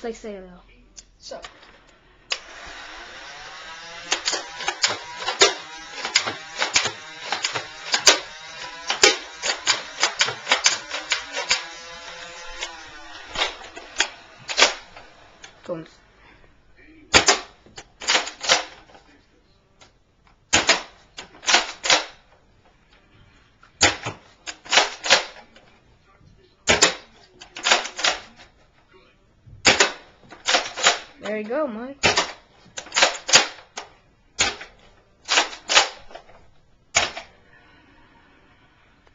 just like say though. So. Boom. There you go, Mike.